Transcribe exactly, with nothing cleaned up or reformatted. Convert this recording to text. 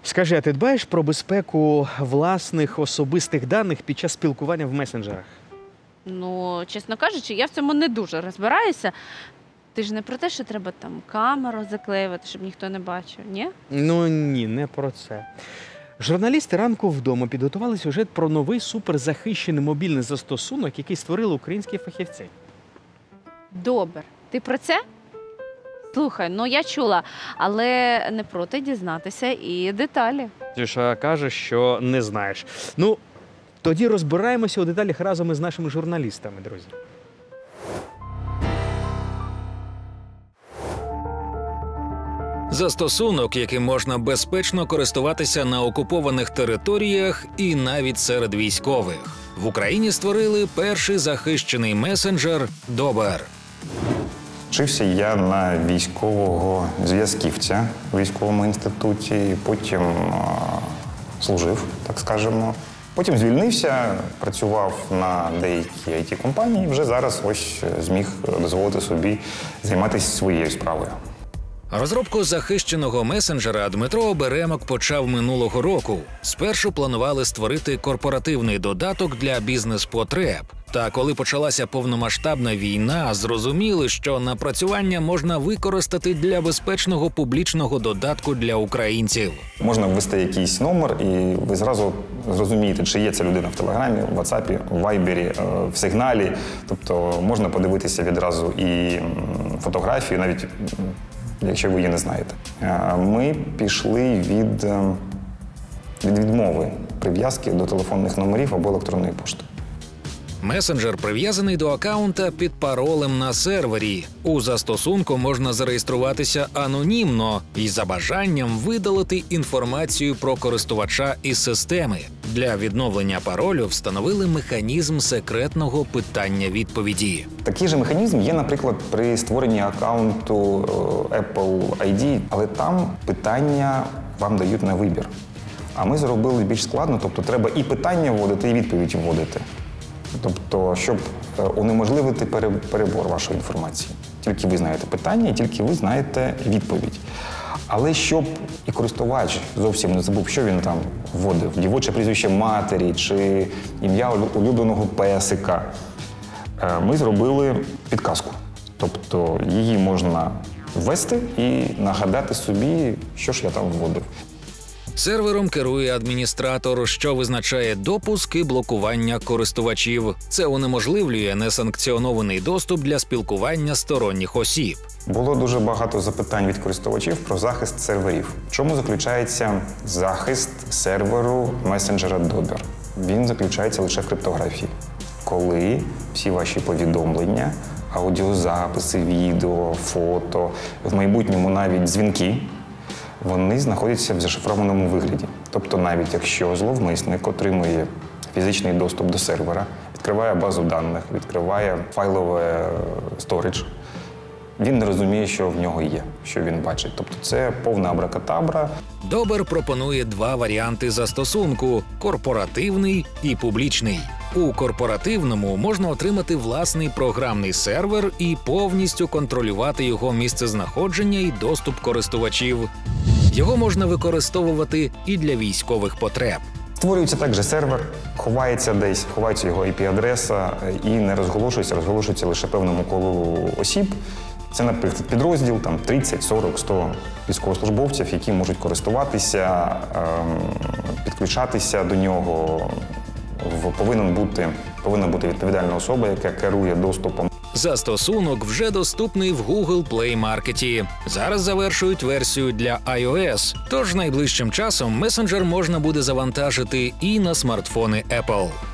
Скажи, а ти дбаєш про безпеку власних особистих даних під час спілкування в месенджерах? Ну, чесно кажучи, я в цьому не дуже розбираюся. Ти ж не про те, що треба там камеру заклеювати, щоб ніхто не бачив, ні? Ну ні, не про це. Журналісти «Ранку вдома» підготували сюжет про новий суперзахищений мобільний застосунок, який створили українські фахівці. Добре. Ти про це? Слухай, ну я чула, але не проти дізнатися і деталі. Тюша каже, що не знаєш. Ну, тоді розбираємося у деталях разом із нашими журналістами, друзі. Застосунок, яким можна безпечно користуватися на окупованих територіях і навіть серед військових. В Україні створили перший захищений месенджер «Добер». Вчився я на військового зв'язківця в військовому інституті, потім а, служив, так скажемо. Потім звільнився, працював на деякій ай ті-компанії, вже зараз ось зміг дозволити собі займатися своєю справою. Розробку захищеного месенджера Дмитро Оберемок почав минулого року. Спершу планували створити корпоративний додаток для бізнес-потреб. Та коли почалася повномасштабна війна, зрозуміли, що напрацювання можна використати для безпечного публічного додатку для українців. Можна ввести якийсь номер, і ви зразу зрозумієте, чи є ця людина в Телеграмі, в Ватсапі, в Вайбері, в Сигналі. Тобто можна подивитися відразу і фотографію, навіть якщо ви її не знаєте. Ми пішли від, від відмови прив'язки до телефонних номерів або електронної пошти. Месенджер прив'язаний до акаунта під паролем на сервері. У застосунку можна зареєструватися анонімно і за бажанням видалити інформацію про користувача із системи. Для відновлення паролю встановили механізм секретного питання-відповіді. Такий же механізм є, наприклад, при створенні акаунту Apple ай ді, але там питання вам дають на вибір. А ми зробили більш складно, тобто треба і питання вводити, і відповідь вводити. Тобто, щоб унеможливити перебор вашої інформації. Тільки ви знаєте питання, і тільки ви знаєте відповідь. Але щоб і користувач зовсім не забув, що він там вводив, дівоче прізвище матері чи ім'я улюбленого песика, ми зробили підказку. Тобто її можна ввести і нагадати собі, що ж я там вводив. Сервером керує адміністратор, що визначає допуск і блокування користувачів. Це унеможливлює несанкціонований доступ для спілкування сторонніх осіб. Було дуже багато запитань від користувачів про захист серверів. В чому заключається захист серверу месенджера Добер? Він заключається лише в криптографії. Коли всі ваші повідомлення, аудіозаписи, відео, фото, в майбутньому навіть дзвінки, вони знаходяться в зашифрованому вигляді. Тобто навіть якщо зловмисник отримує фізичний доступ до сервера, відкриває базу даних, відкриває файлове сторідж, він не розуміє, що в нього є, що він бачить. Тобто це повна абракадабра. Добер пропонує два варіанти застосунку – корпоративний і публічний. У корпоративному можна отримати власний програмний сервер і повністю контролювати його місцезнаходження і доступ користувачів. Його можна використовувати і для військових потреб. Створюється також сервер, ховається десь, ховається його ай пі-адреса і не розголошується, розголошується лише певному колу осіб. Це, наприклад, підрозділ, там тридцять, сорок, сто військовослужбовців, які можуть користуватися, підключатися до нього. Повинен бути, повинна бути відповідальна особа, яка керує доступом. Застосунок вже доступний в Google Play Market. Зараз завершують версію для iOS, тож найближчим часом месенджер можна буде завантажити і на смартфони Apple.